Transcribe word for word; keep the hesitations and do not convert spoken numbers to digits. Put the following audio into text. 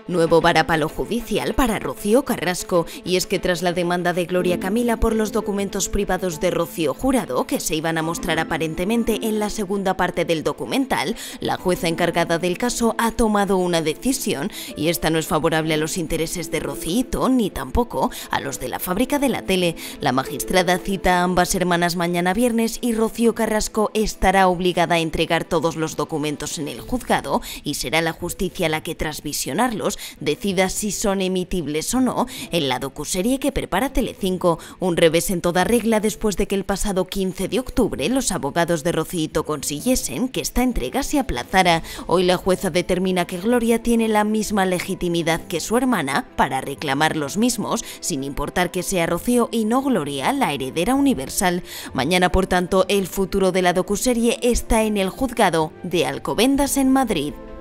Nuevo varapalo judicial para Rocío Carrasco, y es que tras la demanda de Gloria Camila por los documentos privados de Rocío Jurado, que se iban a mostrar aparentemente en la segunda parte del documental, la jueza encargada del caso ha tomado una decisión, y esta no es favorable a los intereses de Rocíito ni tampoco a los de la fábrica de la tele. La magistrada cita a ambas hermanas mañana viernes y Rocío Carrasco estará obligada a entregar todos los documentos en el juzgado y será la justicia la que tras visionarlos decida si son emitibles o no en la docuserie que prepara Telecinco. Un revés en toda regla después de que el pasado quince de octubre los abogados de Rocíito consiguiesen que esta entrega se aplazara. Hoy la jueza determina que Gloria tiene la misma legitimidad que su hermana para reclamar los mismos, sin importar que sea Rocío y no Gloria la heredera universal. Mañana, por tanto, el futuro de la docuserie está en el juzgado de Alcobendas en Madrid.